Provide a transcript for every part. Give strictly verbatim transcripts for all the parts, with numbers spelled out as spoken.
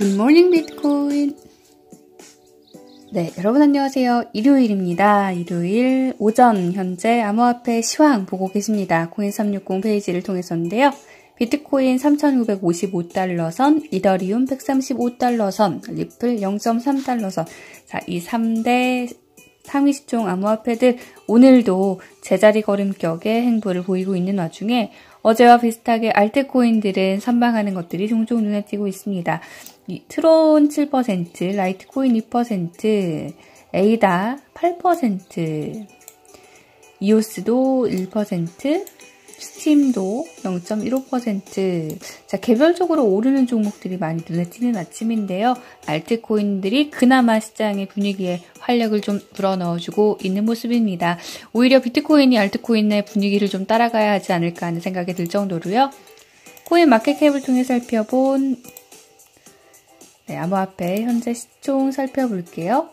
굿모닝 비트코인. 네, 여러분 안녕하세요. 일요일입니다. 일요일 오전 현재 암호화폐 시황 보고 계십니다. 코인 삼백육십 페이지를 통해서인데요. 비트코인 삼천구백오십오 달러 선, 이더리움 백삼십오 달러 선, 리플 영 점 삼 달러 선. 자, 이 삼 대 상위 시총 암호화폐들 오늘도 제자리 걸음격의 행보를 보이고 있는 와중에 어제와 비슷하게 알트코인들은 선방하는 것들이 종종 눈에 띄고 있습니다. 이 트론 칠 퍼센트, 라이트코인 이 퍼센트, 에이다 팔 퍼센트, 이오스도 일 퍼센트, 스팀도 영 점 일오 퍼센트. 자, 개별적으로 오르는 종목들이 많이 눈에 띄는 아침인데요. 알트코인들이 그나마 시장의 분위기에 활력을 좀 불어넣어주고 있는 모습입니다. 오히려 비트코인이 알트코인의 분위기를 좀 따라가야 하지 않을까 하는 생각이 들 정도로요. 코인 마켓캡을 통해 살펴본 네, 암호화폐 현재 시총 살펴볼게요.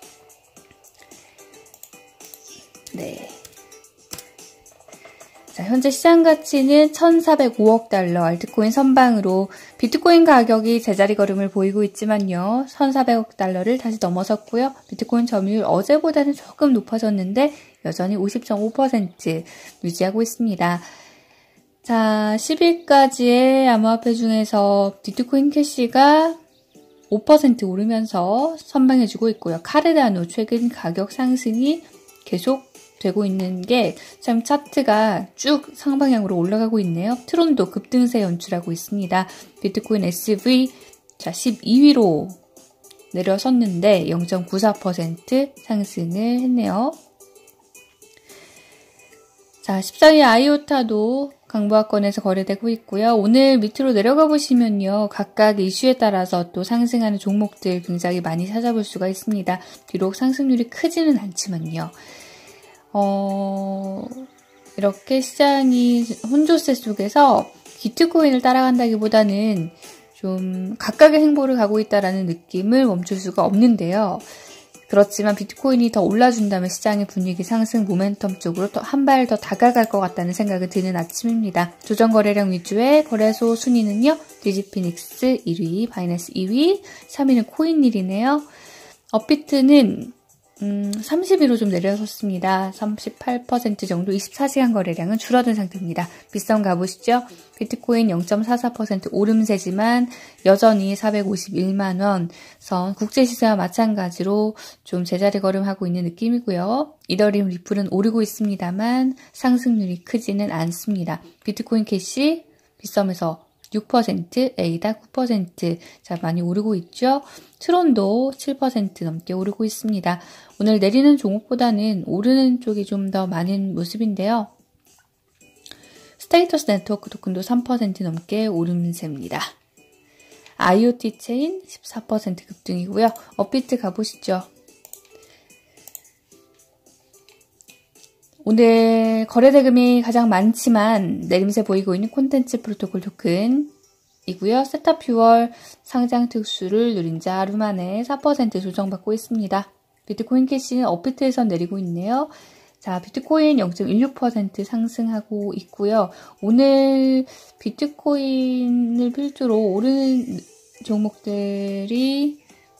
네. 자, 현재 시장 가치는 천사백오억 달러, 알트코인 선방으로 비트코인 가격이 제자리 걸음을 보이고 있지만요. 천사백억 달러를 다시 넘어섰고요. 비트코인 점유율 어제보다는 조금 높아졌는데 여전히 오십 점 오 퍼센트 유지하고 있습니다. 자, 십 일까지의 암호화폐 중에서 비트코인 캐시가 오 퍼센트 오르면서 선방해주고 있고요. 카르다노 최근 가격 상승이 계속 되고 있는 게 참 차트가 쭉 상방향으로 올라가고 있네요. 트론도 급등세 연출하고 있습니다. 비트코인 에스브이 자 십이 위로 내려섰는데 영 점 구사 퍼센트 상승을 했네요. 자, 십사 위 아이오타도 강보합권에서 거래되고 있고요. 오늘 밑으로 내려가 보시면요. 각각 이슈에 따라서 또 상승하는 종목들 굉장히 많이 찾아볼 수가 있습니다. 비록 상승률이 크지는 않지만요. 어, 이렇게 시장이 혼조세 속에서 비트코인을 따라간다기보다는 좀 각각의 행보를 가고 있다라는 느낌을 멈출 수가 없는데요. 그렇지만 비트코인이 더 올라준다면 시장의 분위기 상승 모멘텀 쪽으로 또 한 발 더 다가갈 것 같다는 생각이 드는 아침입니다. 조정 거래량 위주의 거래소 순위는요. 디지피닉스 일 위, 바이낸스 이 위, 삼 위는 코인일이네요. 업비트는 음, 삼십 위로 좀 내려섰습니다. 삼십팔 퍼센트 정도 이십사 시간 거래량은 줄어든 상태입니다. 빗썸 가보시죠. 비트코인 영 점 사사 퍼센트 오름세지만 여전히 사백오십일만 원 선 국제시세와 마찬가지로 좀 제자리 걸음하고 있는 느낌이고요. 이더리움 리플은 오르고 있습니다만 상승률이 크지는 않습니다. 비트코인 캐시 빗썸에서 육 퍼센트, 에이다 구 퍼센트 자 많이 오르고 있죠. 트론도 칠 퍼센트 넘게 오르고 있습니다. 오늘 내리는 종목보다는 오르는 쪽이 좀 더 많은 모습인데요. 스테이터스 네트워크 토큰도 삼 퍼센트 넘게 오름세입니다. 아이오티 체인 십사 퍼센트 급등이고요. 업비트 가보시죠. 오늘 거래대금이 가장 많지만 내림세 보이고 있는 콘텐츠 프로토콜 토큰이고요. 세타퓨얼 상장 특수를 누린 지 하루 만에 사 퍼센트 조정받고 있습니다. 비트코인 캐시는 업비트에서 내리고 있네요. 자, 비트코인 영 점 일육 퍼센트 상승하고 있고요. 오늘 비트코인을 필두로 오르는 종목들이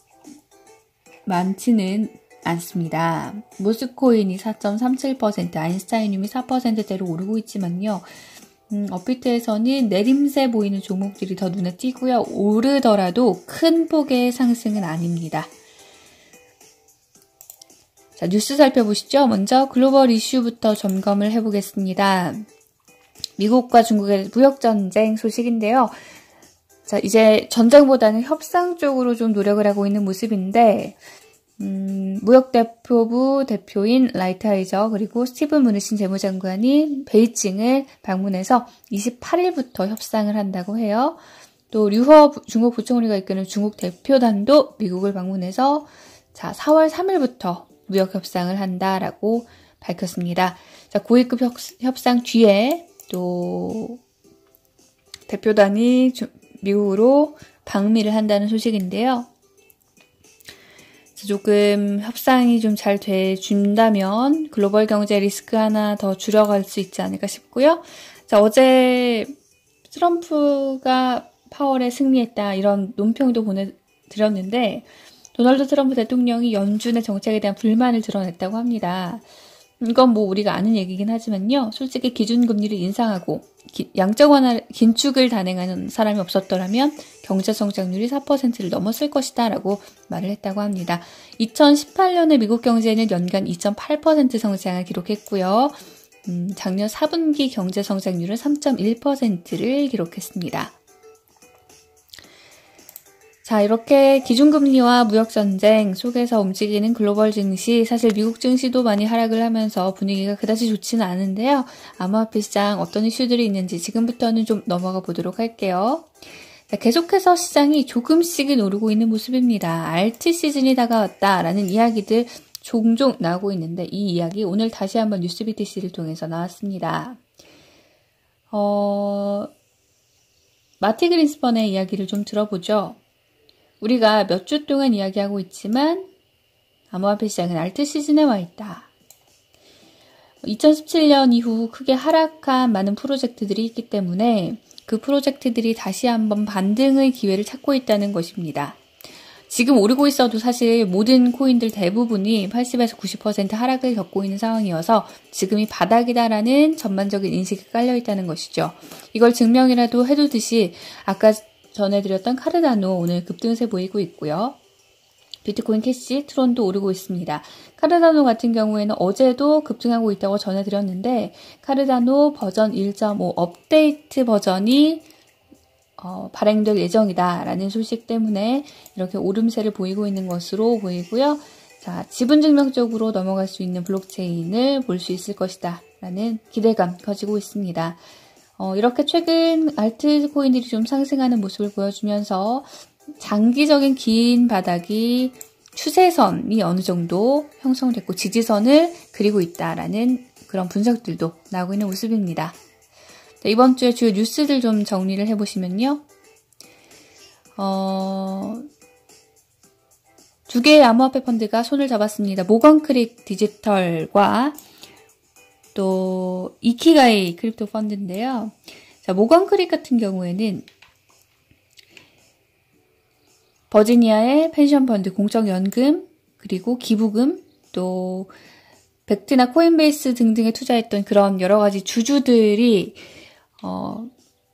많지는 않습니다. 모스코인이 사 점 삼칠 퍼센트, 아인슈타이늄이 사 퍼센트대로 오르고 있지만요. 음, 업비트에서는 내림세 보이는 종목들이 더 눈에 띄고요. 오르더라도 큰 폭의 상승은 아닙니다. 자, 뉴스 살펴보시죠. 먼저 글로벌 이슈부터 점검을 해보겠습니다. 미국과 중국의 무역전쟁 소식인데요. 자, 이제 전쟁보다는 협상 쪽으로 좀 노력을 하고 있는 모습인데 음, 무역대표부 대표인 라이트하이저 그리고 스티븐 무누신 재무장관이 베이징을 방문해서 이십팔 일부터 협상을 한다고 해요. 또 류허 중국 부총리가 이끄는 중국 대표단도 미국을 방문해서 자, 사월 삼 일부터 무역 협상을 한다라고 밝혔습니다. 자, 고위급 협, 협상 뒤에 또 대표단이 주, 미국으로 방미를 한다는 소식인데요. 조금 협상이 좀 잘 돼준다면 글로벌 경제 리스크 하나 더 줄여갈 수 있지 않을까 싶고요. 자, 어제 트럼프가 파월에 승리했다 이런 논평도 보내, 드렸는데 도널드 트럼프 대통령이 연준의 정책에 대한 불만을 드러냈다고 합니다. 이건 뭐 우리가 아는 얘기긴 하지만요. 솔직히 기준금리를 인상하고 기, 양적 완화 긴축을 단행하는 사람이 없었더라면 경제 성장률이 사 퍼센트를 넘었을 것이다 라고 말을 했다고 합니다. 이천십팔 년에 미국 경제는 연간 이 점 팔 퍼센트 성장을 기록했고요. 음, 작년 사 분기 경제 성장률은 삼 점 일 퍼센트를 기록했습니다. 자, 이렇게 기준금리와 무역전쟁 속에서 움직이는 글로벌 증시, 사실 미국 증시도 많이 하락을 하면서 분위기가 그다지 좋지는 않은데요. 암호화폐 시장 어떤 이슈들이 있는지 지금부터는 좀 넘어가 보도록 할게요. 자, 계속해서 시장이 조금씩은 오르고 있는 모습입니다. 알트 시즌이 다가왔다라는 이야기들 종종 나오고 있는데 이 이야기 오늘 다시 한번 뉴스비티씨를 통해서 나왔습니다. 어, 마티 그린스펀의 이야기를 좀 들어보죠. 우리가 몇 주 동안 이야기하고 있지만 암호화폐 시장은 알트 시즌에 와 있다. 이천십칠 년 이후 크게 하락한 많은 프로젝트들이 있기 때문에 그 프로젝트들이 다시 한번 반등의 기회를 찾고 있다는 것입니다. 지금 오르고 있어도 사실 모든 코인들 대부분이 팔십에서 구십 퍼센트 하락을 겪고 있는 상황이어서 지금이 바닥이다라는 전반적인 인식이 깔려 있다는 것이죠. 이걸 증명이라도 해두듯이 아까 전해드렸던 카르다노 오늘 급등세 보이고 있고요. 비트코인 캐시, 트론도 오르고 있습니다. 카르다노 같은 경우에는 어제도 급등하고 있다고 전해드렸는데 카르다노 버전 일 점 오 업데이트 버전이 어, 발행될 예정이다라는 소식 때문에 이렇게 오름세를 보이고 있는 것으로 보이고요. 자, 지분증명 쪽으로 넘어갈 수 있는 블록체인을 볼 수 있을 것이다 라는 기대감 가지고 있습니다. 어, 이렇게 최근 알트코인들이 좀 상승하는 모습을 보여주면서 장기적인 긴 바닥이 추세선이 어느 정도 형성됐고 지지선을 그리고 있다라는 그런 분석들도 나오고 있는 모습입니다. 자, 이번 주에 주요 뉴스들 좀 정리를 해보시면요. 어, 두 개의 암호화폐 펀드가 손을 잡았습니다. 모건크릭 디지털과 또 이키가이 크립토 펀드인데요. 자, 모건크릭 같은 경우에는 버지니아의 펜션 펀드, 공적연금, 그리고 기부금, 또 벡트나 코인베이스 등등에 투자했던 그런 여러 가지 주주들이 어,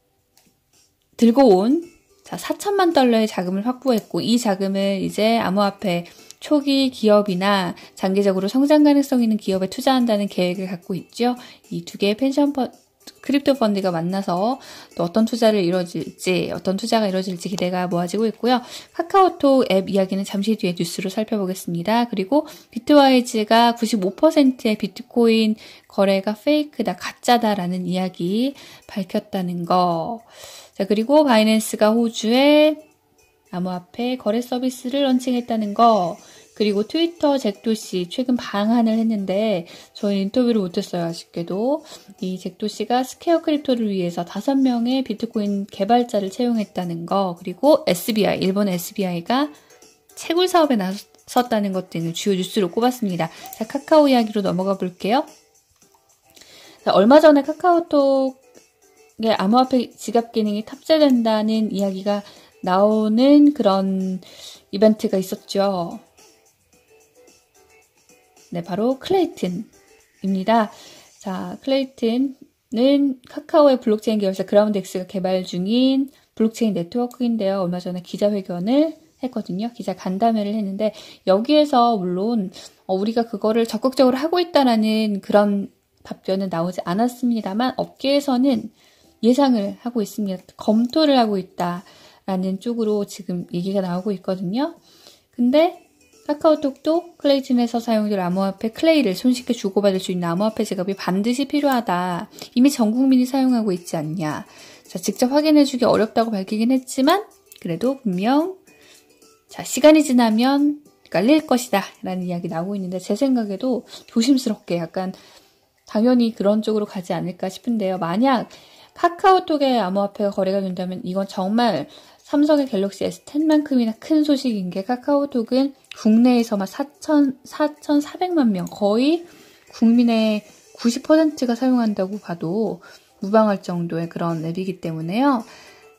들고 온 자, 사천만 달러의 자금을 확보했고 이 자금을 이제 암호화폐 초기 기업이나 장기적으로 성장 가능성 있는 기업에 투자한다는 계획을 갖고 있죠. 이 두 개의 펜션 펀드, 크립토 펀드가 만나서 또 어떤 투자를 이루어질지, 어떤 투자가 이루어질지 기대가 모아지고 있고요. 카카오톡 앱 이야기는 잠시 뒤에 뉴스로 살펴보겠습니다. 그리고 비트와이즈가 구십오 퍼센트의 비트코인 거래가 페이크다, 가짜다라는 이야기 밝혔다는 거. 자, 그리고 바이낸스가 호주에 암호화폐 거래 서비스를 런칭했다는 거. 그리고 트위터 잭도시 최근 방한을 했는데 저희 인터뷰를 못했어요. 아쉽게도. 이 잭도시가 스퀘어 크립토를 위해서 다섯 명의 비트코인 개발자를 채용했다는 거. 그리고 에스비아이, 일본 에스비아이가 채굴 사업에 나섰다는 것 등을 주요 뉴스로 꼽았습니다. 자, 카카오 이야기로 넘어가 볼게요. 자, 얼마 전에 카카오톡에 암호화폐 지갑 기능이 탑재된다는 이야기가 나오는 그런 이벤트가 있었죠. 네, 바로 클레이튼입니다. 자, 클레이튼은 카카오의 블록체인 계열사 그라운드엑스가 개발 중인 블록체인 네트워크인데요. 얼마 전에 기자회견을 했거든요. 기자 간담회를 했는데 여기에서 물론 우리가 그거를 적극적으로 하고 있다라는 그런 답변은 나오지 않았습니다만 업계에서는 예상을 하고 있습니다. 검토를 하고 있다라는 쪽으로 지금 얘기가 나오고 있거든요. 근데 카카오톡도 클레이튼에서 사용될 암호화폐 클레이를 손쉽게 주고받을 수 있는 암호화폐 지갑이 반드시 필요하다. 이미 전 국민이 사용하고 있지 않냐. 자, 직접 확인해주기 어렵다고 밝히긴 했지만 그래도 분명 자, 시간이 지나면 깔릴 것이다 라는 이야기 나오고 있는데 제 생각에도 조심스럽게 약간 당연히 그런 쪽으로 가지 않을까 싶은데요. 만약 카카오톡의 암호화폐가 거래가 된다면 이건 정말 삼성의 갤럭시 에스 텐만큼이나 큰 소식인 게 카카오톡은 국내에서만 사천사백만 명, 거의 국민의 구십 퍼센트가 사용한다고 봐도 무방할 정도의 그런 앱이기 때문에요.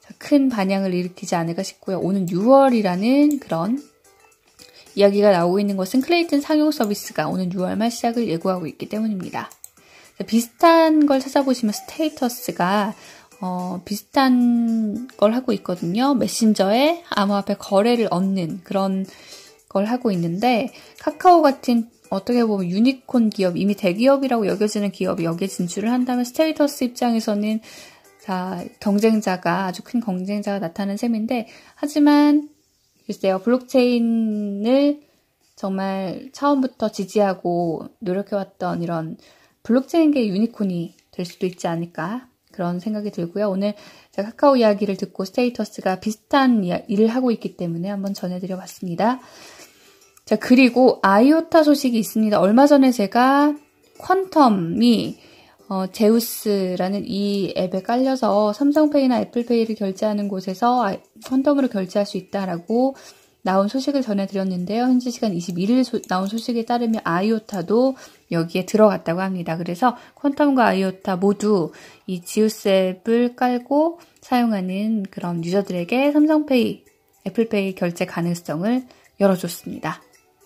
큰 반향을 일으키지 않을까 싶고요. 오는 유월이라는 그런 이야기가 나오고 있는 것은 클레이튼 상용 서비스가 오는 유월 말 시작을 예고하고 있기 때문입니다. 비슷한 걸 찾아보시면 스테이터스가 어, 비슷한 걸 하고 있거든요. 메신저에 암호화폐 거래를 얻는 그런 걸 하고 있는데 카카오 같은 어떻게 보면 유니콘 기업, 이미 대기업이라고 여겨지는 기업이 여기에 진출을 한다면 스테이터스 입장에서는 자, 경쟁자가 아주 큰 경쟁자가 나타나는 셈인데 하지만 글쎄요. 블록체인을 정말 처음부터 지지하고 노력해왔던 이런 블록체인계의 유니콘이 될 수도 있지 않을까 그런 생각이 들고요. 오늘 제가 카카오 이야기를 듣고 스테이터스가 비슷한 일을 하고 있기 때문에 한번 전해드려봤습니다. 자, 그리고 아이오타 소식이 있습니다. 얼마 전에 제가 퀀텀이 어, 제우스라는 이 앱에 깔려서 삼성페이나 애플페이를 결제하는 곳에서 아, 퀀텀으로 결제할 수 있다라고 나온 소식을 전해드렸는데요. 현지 시간 이십일 일 소, 나온 소식에 따르면 아이오타도 여기에 들어갔다고 합니다. 그래서 퀀텀과 아이오타 모두 이 지우스 앱을 깔고 사용하는 그런 유저들에게 삼성페이, 애플페이 결제 가능성을 열어줬습니다.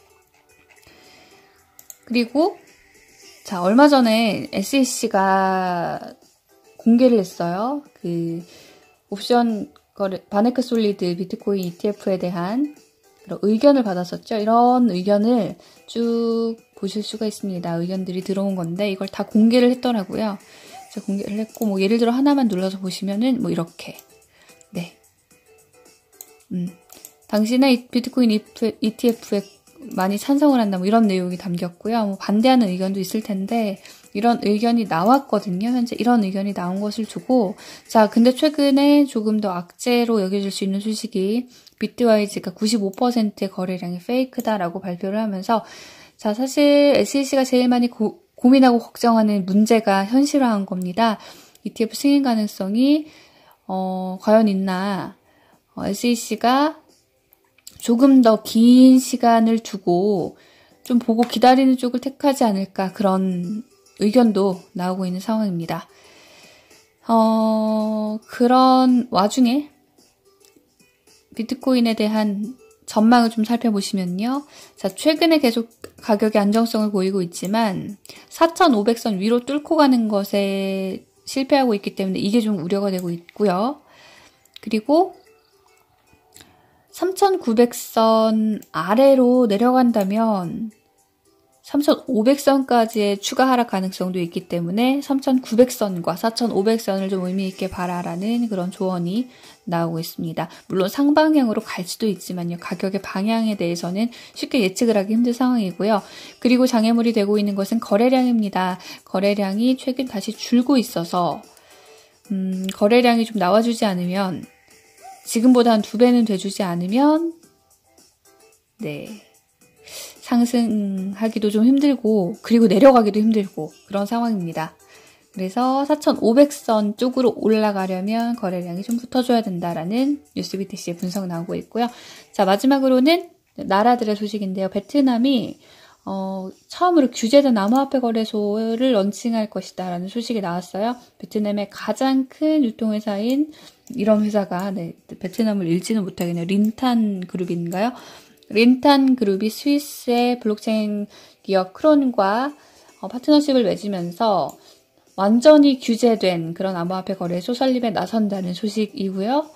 그리고 자, 얼마 전에 에스이씨가 공개를 했어요. 그 옵션 거래, 바네크 솔리드 비트코인 이티에프에 대한 그런 의견을 받았었죠. 이런 의견을 쭉 보실 수가 있습니다. 의견들이 들어온 건데 이걸 다 공개를 했더라고요. 그래서 공개를 했고 뭐 예를 들어 하나만 눌러서 보시면은 뭐 이렇게 네, 음, 당신의 비트코인 이티에프에 많이 찬성을 한다, 뭐 이런 내용이 담겼고요. 뭐 반대하는 의견도 있을 텐데 이런 의견이 나왔거든요. 현재 이런 의견이 나온 것을 두고 자, 근데 최근에 조금 더 악재로 여겨질 수 있는 소식이 비트와이즈가 구십오 퍼센트의 거래량이 페이크다라고 발표를 하면서 자, 사실 에스이씨가 제일 많이 고, 고민하고 걱정하는 문제가 현실화한 겁니다. 이티에프 승인 가능성이 어, 과연 있나? 어, 에스이씨가 조금 더 긴 시간을 두고 좀 보고 기다리는 쪽을 택하지 않을까 그런 의견도 나오고 있는 상황입니다. 어, 그런 와중에 비트코인에 대한 전망을 좀 살펴보시면요. 자, 최근에 계속 가격의 안정성을 보이고 있지만 사천오백 선 위로 뚫고 가는 것에 실패하고 있기 때문에 이게 좀 우려가 되고 있고요. 그리고 삼천구백 선 아래로 내려간다면 삼천오백 선까지의 추가 하락 가능성도 있기 때문에 삼천구백 선과 사천오백 선을 좀 의미 있게 봐라라는 그런 조언이 나오고 있습니다. 물론 상방향으로 갈 수도 있지만요. 가격의 방향에 대해서는 쉽게 예측을 하기 힘든 상황이고요. 그리고 장애물이 되고 있는 것은 거래량입니다. 거래량이 최근 다시 줄고 있어서 음, 거래량이 좀 나와주지 않으면 지금보다 한 두 배는 돼주지 않으면 네, 상승하기도 좀 힘들고 그리고 내려가기도 힘들고 그런 상황입니다. 그래서 사천오백 선 쪽으로 올라가려면 거래량이 좀 붙어줘야 된다라는 뉴스비티씨의 분석 나오고 있고요. 자, 마지막으로는 나라들의 소식인데요. 베트남이 어, 처음으로 규제된 암호화폐 거래소를 런칭할 것이다 라는 소식이 나왔어요. 베트남의 가장 큰 유통회사인 이런 회사가 네, 베트남을 읽지는 못하겠네요. 린탄 그룹인가요? 린탄 그룹이 스위스의 블록체인 기업 크론과 어, 파트너십을 맺으면서 완전히 규제된 그런 암호화폐 거래소 설립에 나선다는 소식이고요.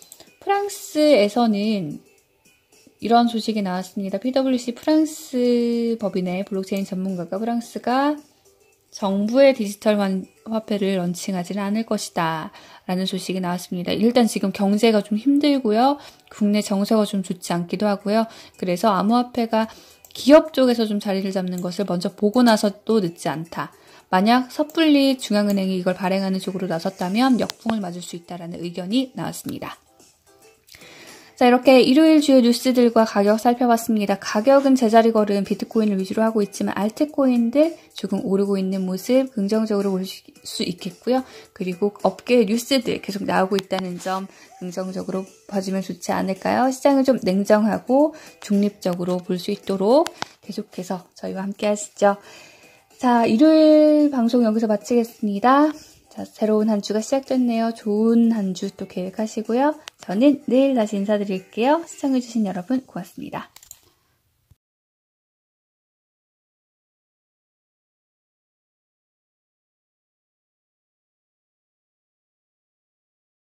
프랑스에서는 이런 소식이 나왔습니다. 피더블유씨 프랑스 법인의 블록체인 전문가가 프랑스가 정부의 디지털 화폐를 런칭하지는 않을 것이다 라는 소식이 나왔습니다. 일단 지금 경제가 좀 힘들고요. 국내 정세가 좀 좋지 않기도 하고요. 그래서 암호화폐가 기업 쪽에서 좀 자리를 잡는 것을 먼저 보고 나서 또 늦지 않다. 만약 섣불리 중앙은행이 이걸 발행하는 쪽으로 나섰다면 역풍을 맞을 수 있다라는 의견이 나왔습니다. 자, 이렇게 일요일 주요 뉴스들과 가격 살펴봤습니다. 가격은 제자리 걸음 비트코인을 위주로 하고 있지만 알트코인들 조금 오르고 있는 모습 긍정적으로 볼 수 있겠고요. 그리고 업계 뉴스들 계속 나오고 있다는 점 긍정적으로 봐주면 좋지 않을까요? 시장을 좀 냉정하고 중립적으로 볼 수 있도록 계속해서 저희와 함께 하시죠. 자, 일요일 방송 여기서 마치겠습니다. 자, 자, 새로운 한 주가 시작됐네요. 좋은 한 주 또 계획하시고요. 저는 내일 다시 인사드릴게요. 시청해주신 여러분 고맙습니다.